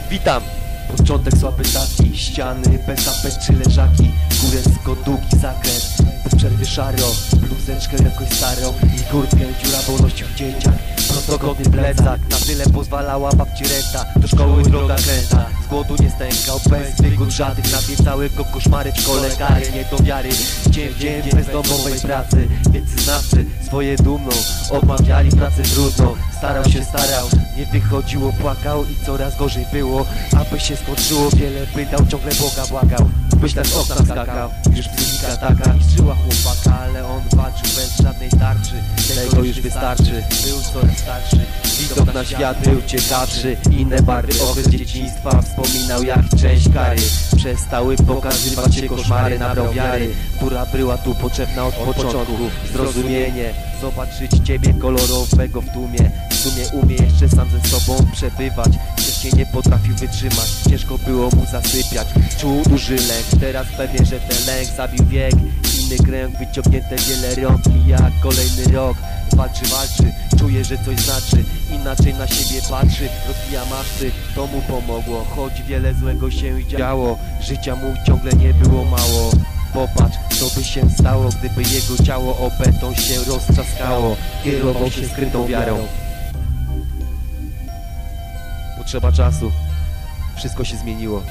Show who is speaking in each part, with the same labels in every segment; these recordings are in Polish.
Speaker 1: Witam! Początek słaby taki, ściany bez tapet czy leżaki, góresko długi zakręt, bez przerwy szaro, bluzeczkę jakoś starą i kurtkę dziurawą nosił dzieciak. Prostogodny plecak, na tyle pozwalała babci renta, do szkoły droga kręta, z głodu nie stękał, bez wygód żadnych, nawiedzały go koszmary w szkole, kary nie do wiary, dzień w dzień bezdomowej pracy, więc znawcy swoje dumną odmawiali pracę trudną. Starał, nie wychodziło, płakał i coraz gorzej było. Aby się skończyło, wiele pytał, ciągle Boga błagał. Myślę, z okna skakał, już psychika taka niszczyła chłopaka, ale on walczył bez żadnej tarczy. Tego już wystarczy, był coraz starszy, widok na świat był ciekawszy. Inne barwy okres dzieciństwa wspominał jak część kary. Przestały pokazywać się koszmary, nabrał wiary, która była tu potrzebna od początku. Zrozumienie, zobaczyć ciebie kolorowego w tłumie. W sumie umie jeszcze sam ze sobą przebywać. Wcześniej nie potrafił wytrzymać, ciężko było mu zasypiać. Czuł duży lęk, teraz pewnie, że ten lęk zabił wiek. Inny kręg, wyciągnięte wiele rąk, mija kolejny rok. Walczy, czuje, że coś znaczy, inaczej na siebie patrzy. Rozbija maszty, to mu pomogło, choć wiele złego się działo. Życia mu ciągle nie było mało. Popatrz, co by się stało, gdyby jego ciało o beton się roztrzaskało. Kierował się skrytą wiarą. Potrzeba czasu, wszystko się zmieniło.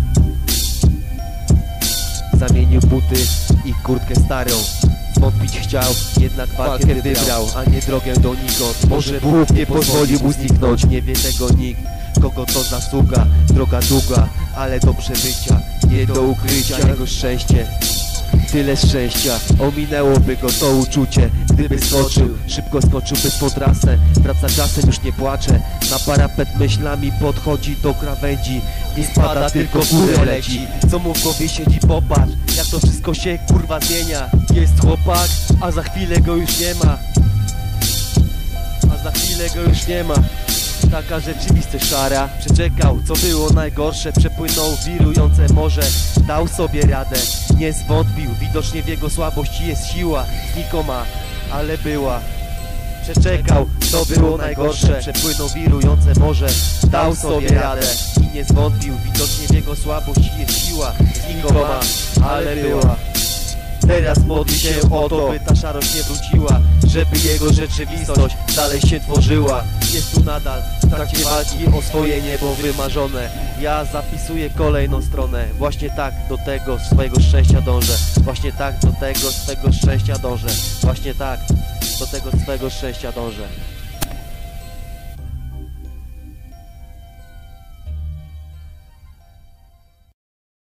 Speaker 1: Zamienił buty i kurtkę starą. Zwątpić chciał, jednak walkę wybrał, a nie drogę donikąd. Może Bóg nie pozwolił mu zniknąć, nie wie tego nikt. Kogo to zasługa, droga długa, ale do przebycia, nie do ukrycia. Jego szczęście, tyle szczęścia, ominęłoby go to uczucie, gdyby skoczył, szybko skoczyłby swą trasę. Wraca czasem, już nie płacze, na parapet myślami podchodzi do krawędzi. Nie spada, tylko w górę leci. Co mu w głowie siedzi, popatrz, jak to wszystko się kurwa zmienia. Jest chłopak, a za chwilę go już nie ma. Taka rzeczywistość szara. Przeczekał, co było najgorsze, przepłynął wirujące morze. Dał sobie radę, nie zwątpił, widocznie w jego słabości jest siła. Znikoma, ale była. Przeczekał, co było najgorsze, przepłynął wirujące morze. Dał sobie radę i nie zwątpił, widocznie w jego słabości jest siła. Znikoma, ale była. Teraz modli się o to, by ta szarość nie wróciła, żeby jego rzeczywistość dalej się tworzyła. Jest tu nadal w trakcie walki o swoje niebo wymarzone. Ja zapisuję kolejną stronę. Właśnie tak do tego swojego szczęścia dążę. Właśnie tak do tego swego szczęścia dążę. Właśnie tak do tego swego szczęścia dążę.